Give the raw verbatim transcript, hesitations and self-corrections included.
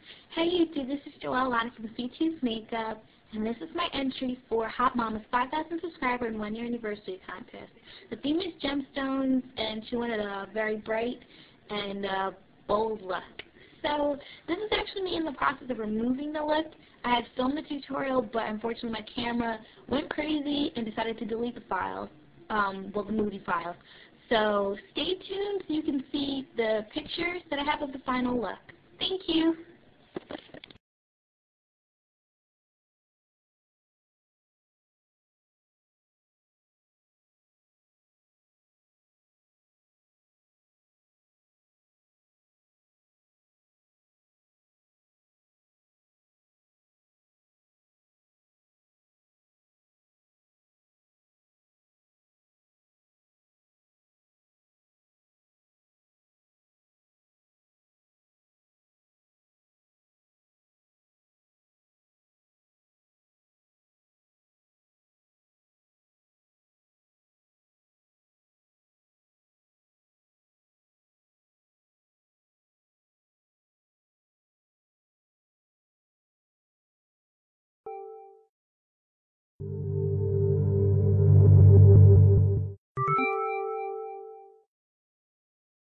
Hey YouTube, this is Joelle Lana from SweetToothMakeup, and this is my entry for HotMama's five thousand subscriber and one year anniversary contest. The theme is gemstones, and she wanted a very bright and uh, bold look. So this is actually me in the process of removing the look. I had filmed the tutorial, but unfortunately my camera went crazy and decided to delete the file, um, well the movie file. So stay tuned so you can see the pictures that I have of the final look. Thank you.